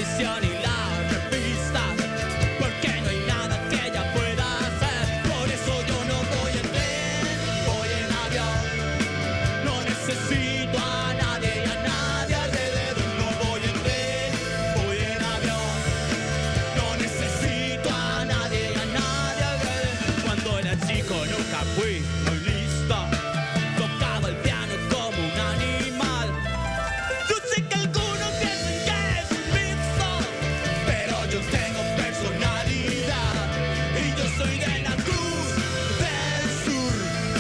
televisión y la revista, porque no hay nada que ella pueda hacer. Por eso yo no voy en tren, voy en avión. No necesito a nadie y a nadie alrededor. No voy en tren, voy en avión. No necesito a nadie y a nadie alrededor. Cuando era chico nunca fui muy listo. Tocaba el piano como un animal. Yo sé que algunos piensan que es un mixto, pero yo tengo personalidad y yo soy de la Cruz del Sur.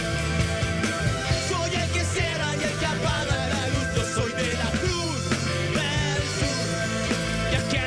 Soy el que cierra y el que apaga la luz. Yo soy de la Cruz del Sur. Y aquí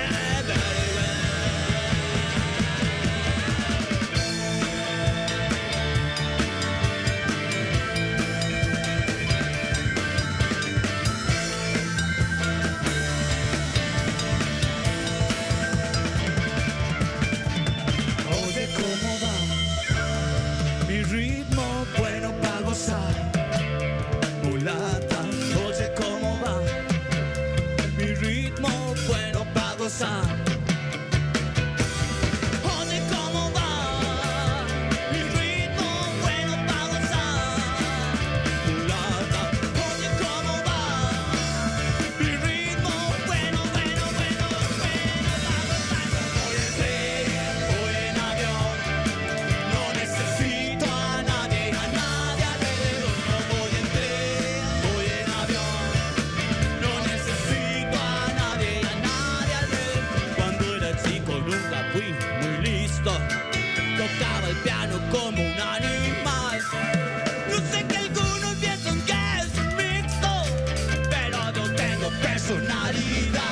oye cómo va mi ritmo bueno para gozar. Mulata, oye cómo va mi ritmo bueno para gozar. Oye cómo va mi ritmo bueno para gozar. Mulata, oye cómo va mi ritmo bueno para gozar. Voy en tren, voy en avión. No necesito a nadie alrededor. No voy en tren, voy en avión. No necesito a nadie alrededor. Cuando era chico nunca fui muy listo. Tocaba el piano como un animal. Yo sé que algunos piensan que es un mixto, pero yo tengo personalidad